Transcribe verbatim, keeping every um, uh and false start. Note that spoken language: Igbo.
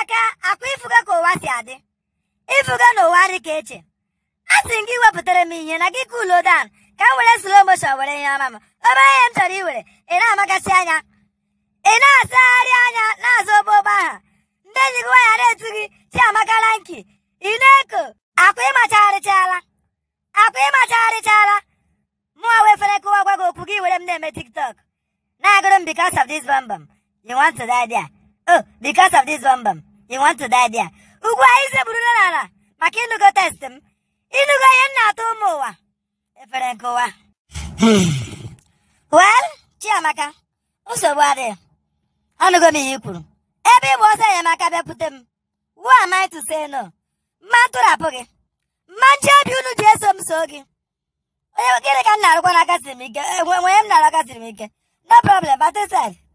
Chiamaka, akwifuga ko wasi ade. Ifuga no wari keche. Asingi wapụtara m ihe na gị cool down. Ka were slow motion were ya mama. Oba ya nchọrọ iwere. Ị na-amakasị anya. Ị na-asagharị anya na-azụ ụgbọgba ha. Ndị enyi gị ya na-etu gị Chiamaka Lanky. Ị na-eko. Akwa ịmachagharịchala. Akwa ịmachagharịchala. Mụa wefere kụwa gwa gị okwu gị were m na-eme TikTok. Na-agụrụ m because of this bum bum. You want to die there. Oh, because of this bum bum. You want to die there. Ugbu a ise buru n'ala maka ịnụgo test m. Ịnụgo ihe m na-atụ ụmụ ụwa. Efere nkụwa. Well, Chiamaka, nsogbu adịghị. Anụgo m ihe i kwuru. Ebe ịgba ọsọ enyemaka bịakwute m. Who am I to say no? Mma ntụrapụ gị. Mma nche obi unu ji eso m so gị. Onye gịnị ka m na-arụkwa n'aka siri m ike? Enwe m na-arụ aka siri m ike. No problem, but inside.